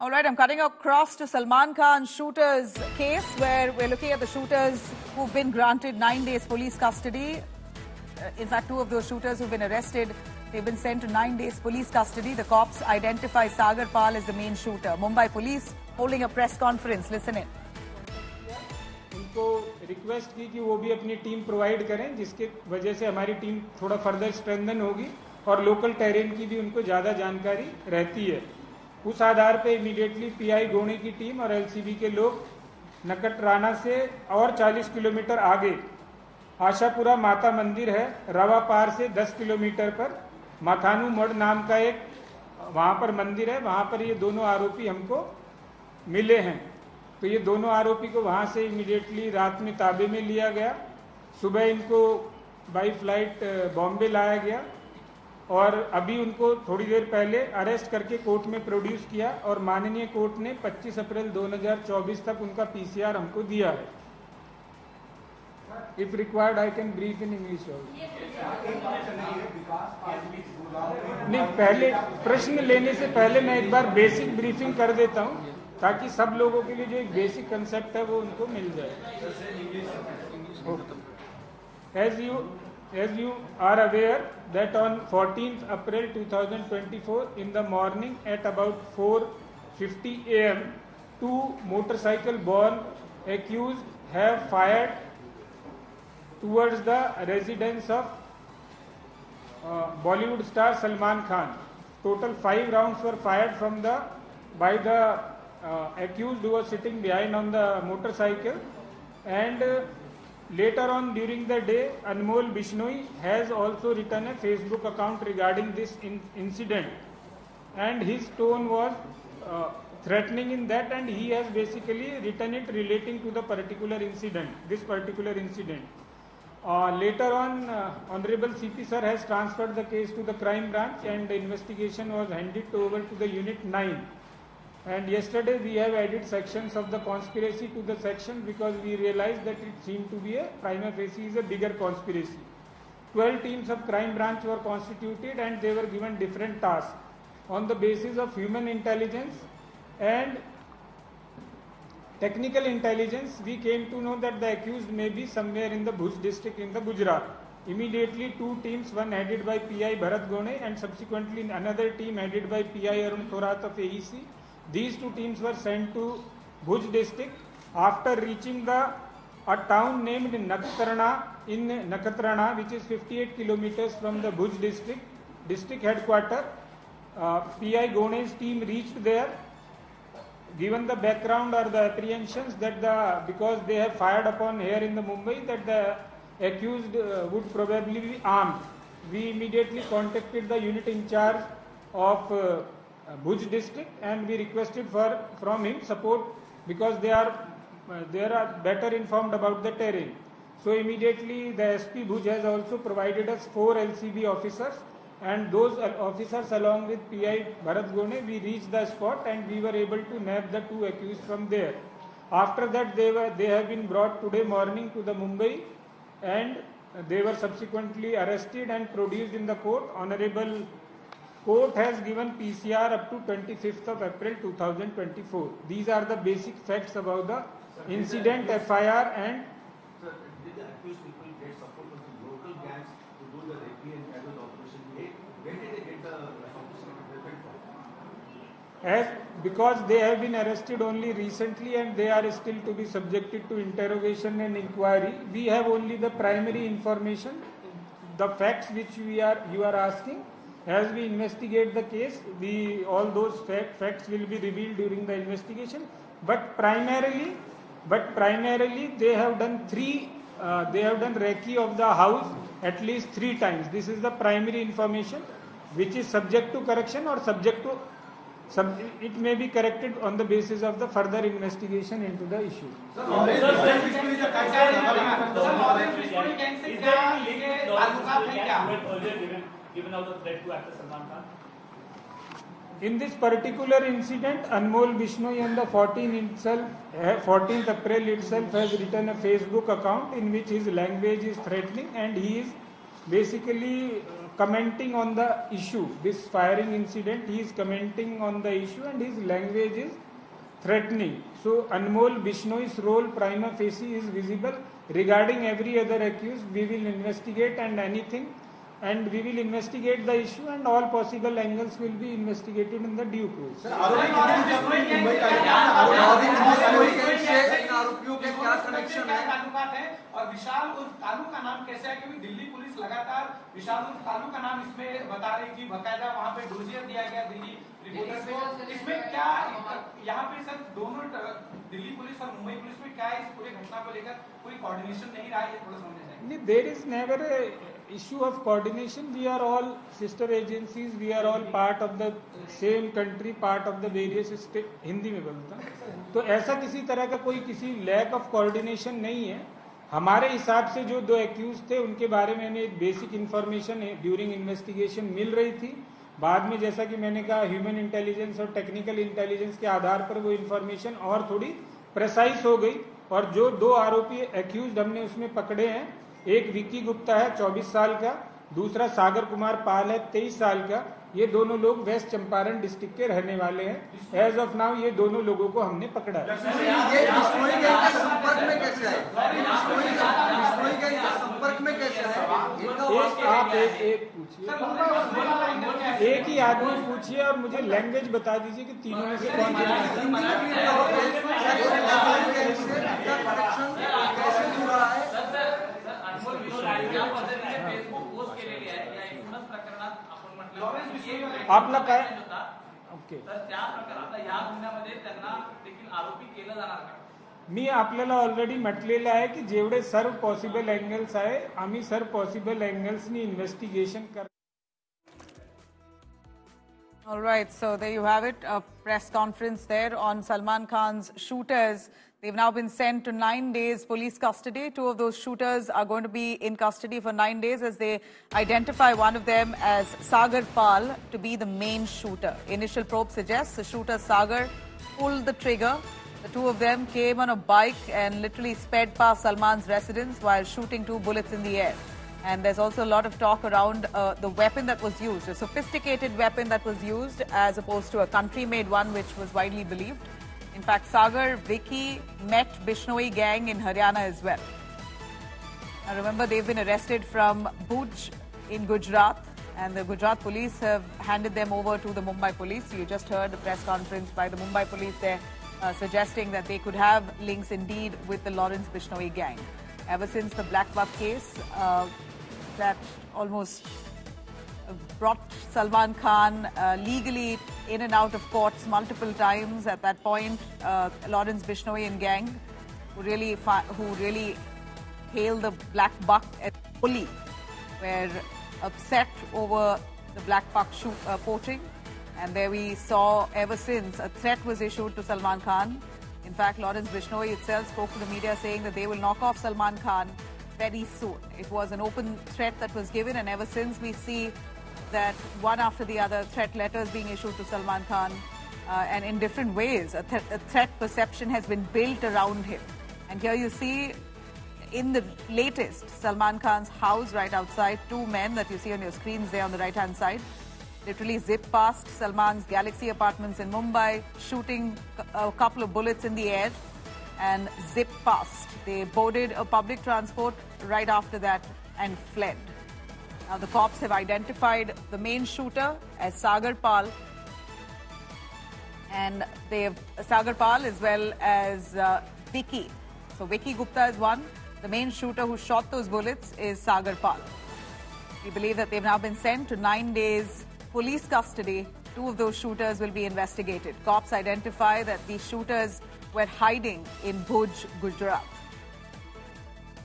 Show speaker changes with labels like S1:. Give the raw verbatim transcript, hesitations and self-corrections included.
S1: All right, I'm cutting across to Salman Khan shooters case, where we're looking at the shooters who've been granted nine days police custody. Uh, in fact, two of those shooters who've been arrested, they've been sent to nine days police custody. The cops identify Sagar Pal as the main shooter. Mumbai police holding a press conference. Listen in.
S2: उनको request की कि वो भी अपनी team provide करें, जिसके वजह से हमारी टीम थोड़ा फर्दर स्ट्रेंथन होगी और लोकल टेरेन की भी उनको ज़्यादा जानकारी रहती है। उस आधार पे इमीडिएटली पीआई गोणे की टीम और एलसीबी के लोग नकटराना से और चालीस किलोमीटर आगे आशापुरा माता मंदिर है, रवा पार से दस किलोमीटर पर माथानू मठ नाम का एक वहाँ पर मंदिर है, वहाँ पर ये दोनों आरोपी हमको मिले हैं। तो ये दोनों आरोपी को वहाँ से इमीडिएटली रात में ताबे में लिया गया। सुबह इनको बाई फ्लाइट बॉम्बे लाया गया और अभी उनको थोड़ी देर पहले अरेस्ट करके कोर्ट में प्रोड्यूस किया और माननीय कोर्ट ने पच्चीस अप्रैल दो हज़ार चौबीस तक उनका पीसीआर हमको दिया है। If required I can brief in English. नहीं, पहले प्रश्न लेने से पहले मैं एक बार बेसिक ब्रीफिंग कर देता हूँ ताकि सब लोगों के लिए जो एक बेसिक कंसेप्ट है वो उनको मिल जाए। As you As you are aware that on fourteenth April two thousand twenty-four in the morning at about four fifty a m two motorcycle borne accused have fired towards the residence of uh, Bollywood star Salman Khan. Total five rounds were fired from the by the uh, accused who was sitting behind on the motorcycle, and uh, later on during the day, Anmol Bishnoi has also written a Facebook account regarding this in incident, and his tone was uh, threatening in that, and he has basically written it relating to the particular incident, this particular incident. Uh, later on, uh, Honorable C P Sir has transferred the case to the crime branch and the investigation was handed over to the Unit nine. And yesterday we have added sections of the conspiracy to the section because we realized that it seemed to be a prima facie is a bigger conspiracy. Twelve teams of crime branch were constituted and they were given different tasks. On the basis of human intelligence and technical intelligence, we came to know that the accused may be somewhere in the Bhuj district in the Gujarat. Immediately two teams, one headed by P I Bharat Gone and subsequently another team headed by P I Arun Thorat of A E C. These two teams were sent to Bhuj district. After reaching the a town named Nakatrana in Nakatrana, which is fifty-eight kilometers from the Bhuj district district headquarter, uh, P I Gone's team reached there. Given the background or the apprehensions that the because they have fired upon here in the Mumbai that the accused uh, would probably be armed, we immediately contacted the unit in charge of uh, Bhuj district and we requested for from him support because they are uh, they are better informed about the terrain. So immediately the S P Bhuj has also provided us four L C B officers, and those officers along with P I Bharat Gone, we reached the spot and we were able to nab the two accused from there. After that they were they have been brought today morning to the Mumbai and they were subsequently arrested and produced in the court. Honorable Court has given P C R up to twenty-fifth of April two thousand twenty-four. These are the basic facts about the Sir, incident, F I R and...
S3: Sir, did the accused people get support from the local gangs to do the recce and casual operation? When did they get the sophisticated weapon from?
S2: As, because they have been arrested only recently and they are still to be subjected to interrogation and inquiry, we have only the primary information, the facts which we are you are asking. As we investigate the case, we all those fact, facts will be revealed during the investigation. But primarily, but primarily they have done three. Uh, they have done recce of the house at least three times. This is the primary information, which is subject to correction or subject to. Sub, it may be corrected on the basis of the further investigation into the issue.
S4: Sir, Lawrence Bishnoi is a concern. Sir, Lawrence Bishnoi can say that ये ताल्लुकात है क्या?
S5: Given out the threat to actor Salman Khan?
S2: In this particular incident, Anmol Bishnoi on the fourteenth itself, fourteenth April itself has written a Facebook account in which his language is threatening and he is basically commenting on the issue, this firing incident. He is commenting on the issue and his language is threatening. So Anmol Bishnoi's role prima facie is visible. Regarding every other accused, we will investigate and anything, and we will investigate the issue and all possible angles will be investigated in the due course.
S4: आरोपियों के क्या connection है, ताल्लुकात है, और विशाल उर्फ कालू का नाम कैसे है? क्योंकि दिल्ली पुलिस लगातार विशाल उर्फ कालू का नाम इसमें बता रही थी, बकायदा वहाँ पे डोजियर दिया गया दिल्ली रिपोर्टर से। इसमें क्या यहाँ पे सर दोनों दिल्ली पुलिस और मुंबई पुलिस में क्या इस पूरे घटना को लेकर कोई कोऑर्डिनेशन नहीं रहा है, थोड़ा समझना चाहिए।
S2: There is never a issue of coordination. We are all sister agencies. We are all part of the same country, part of the various state. Hindi में बोलता हूँ, तो ऐसा किसी तरह का कोई किसी लैक ऑफ कोऑर्डिनेशन नहीं है। हमारे हिसाब से जो दो एक्यूज थे उनके बारे में हमें बेसिक इन्फॉर्मेशन ड्यूरिंग इन्वेस्टिगेशन मिल रही थी। बाद में जैसा कि मैंने कहा, ह्यूमन इंटेलिजेंस और टेक्निकल इंटेलिजेंस के आधार पर वो इन्फॉर्मेशन और थोड़ी प्रेसाइज हो गई। और जो दो आरोपी एक्यूज हमने उसमें पकड़े हैं, एक विक्की गुप्ता है चौबीस साल का, दूसरा सागर कुमार पाल है तेईस साल का। ये दोनों लोग वेस्ट चंपारण डिस्ट्रिक्ट के रहने वाले हैं। एज ऑफ नाउ ये दोनों लोगों को हमने पकड़ा है।
S6: संपर्क में कैसे है? संपर्क में कैसे है?
S2: एक आप एक एक पूछिए, एक ही आदमी पूछिए और मुझे लैंग्वेज बता दीजिए कि तीनों में से कौन सा। आपला काय ओके मी आपल्याला ऑलरेडी म्हटलेलं आहे की जेवढे सर्व पॉसिबल एंगल्स आहे आम्ही सर्व पॉसिबल एंगल्सनी इन्व्हेस्टिगेशन कर.
S1: All right, so there you have it, a press conference there on Salman Khan's shooters. They've now been sent to nine days police custody. Two of those shooters are going to be in custody for nine days as they identify one of them as Sagar Pal to be the main shooter. Initial probe suggests the shooter Sagar pulled the trigger. The two of them came on a bike and literally sped past Salman's residence while shooting two bullets in the air. And there's also a lot of talk around uh, the weapon that was used, a sophisticated weapon that was used as opposed to a country-made one which was widely believed. In fact, Sagar, Vicky met Bishnoi gang in Haryana as well. Now remember, they've been arrested from Bhuj in Gujarat, and the Gujarat police have handed them over to the Mumbai police. You just heard the press conference by the Mumbai police there uh, suggesting that they could have links indeed with the Lawrence Bishnoi gang. Ever since the Black Buck case uh, that almost brought Salman Khan uh, legally in and out of courts multiple times. At that point, uh, Lawrence Bishnoi and gang, who really who really hailed the Black Buck as bully, were upset over the Black Buck shoot, uh, poaching. And there we saw, ever since, a threat was issued to Salman Khan. In fact, Lawrence Bishnoi itself spoke to the media saying that they will knock off Salman Khan very soon. It was an open threat that was given, and ever since we see that one after the other threat letters being issued to Salman Khan, uh, and in different ways, a, th a threat perception has been built around him. And here you see, in the latest, Salman Khan's house right outside, two men that you see on your screens there on the right-hand side, literally zip past Salman's Galaxy Apartments in Mumbai, shooting a couple of bullets in the air and zip past. They boarded a public transport right after that and fled. Now the cops have identified the main shooter as Sagar Pal, and they have Sagar Pal as well as uh, Vicky. So Vicky Gupta is one. The main shooter who shot those bullets is Sagar Pal. We believe that they've now been sent to nine days police custody. Two of those shooters will be investigated. Cops identify that these shooters were hiding in Bhuj, Gujarat.